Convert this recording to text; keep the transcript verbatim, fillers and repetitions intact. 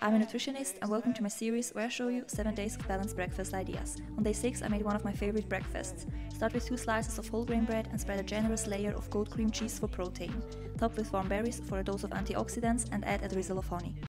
I'm a nutritionist and welcome to my series where I show you seven days of balanced breakfast ideas. On day six I made one of my favorite breakfasts. Start with two slices of whole grain bread and spread a generous layer of goat cream cheese for protein. Top with warm berries for a dose of antioxidants and add a drizzle of honey.